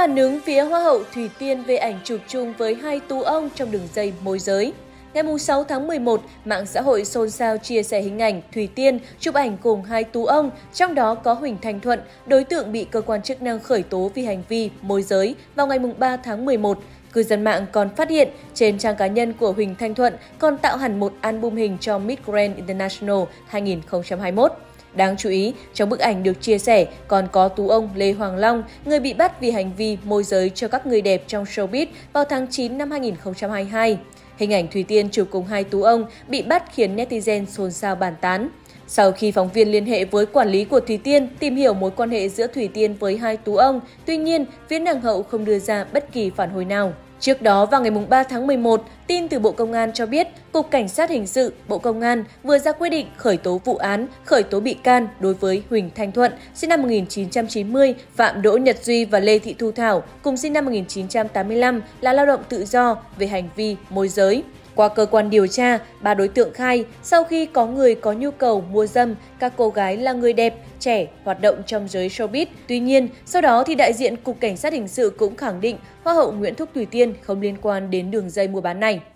Phản ứng phía Hoa hậu Thủy Tiên về ảnh chụp chung với hai tú ông trong đường dây môi giới. Ngày 6 tháng 11, mạng xã hội xôn xao chia sẻ hình ảnh Thủy Tiên chụp ảnh cùng hai tú ông, trong đó có Huỳnh Thanh Thuận, đối tượng bị cơ quan chức năng khởi tố vì hành vi môi giới vào ngày 3 tháng 11. Cư dân mạng còn phát hiện trên trang cá nhân của Huỳnh Thanh Thuận còn tạo hẳn một album hình cho Miss Grand International 2021. Đáng chú ý, trong bức ảnh được chia sẻ còn có tú ông Lê Hoàng Long, người bị bắt vì hành vi môi giới cho các người đẹp trong showbiz vào tháng 9 năm 2022. Hình ảnh Thủy Tiên chụp cùng hai tú ông bị bắt khiến netizen xôn xao bàn tán. Sau khi phóng viên liên hệ với quản lý của Thủy Tiên tìm hiểu mối quan hệ giữa Thủy Tiên với hai tú ông, tuy nhiên, phía nàng hậu không đưa ra bất kỳ phản hồi nào. Trước đó, vào ngày 3 tháng 11, tin từ Bộ Công an cho biết, Cục Cảnh sát Hình sự, Bộ Công an vừa ra quyết định khởi tố vụ án, khởi tố bị can đối với Huỳnh Thanh Thuận, sinh năm 1990, Phạm Đỗ Nhật Duy và Lê Thị Thu Thảo, cùng sinh năm 1985, là lao động tự do về hành vi môi giới. Qua cơ quan điều tra, ba đối tượng khai sau khi có người có nhu cầu mua dâm, các cô gái là người đẹp, trẻ, hoạt động trong giới showbiz. Tuy nhiên, sau đó thì đại diện Cục Cảnh sát Hình sự cũng khẳng định Hoa hậu Nguyễn Thúc Thủy Tiên không liên quan đến đường dây mua bán này.